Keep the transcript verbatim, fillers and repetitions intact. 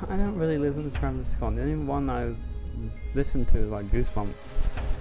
I don't really listen to Travis Scott. The only one I listen to is like Goosebumps.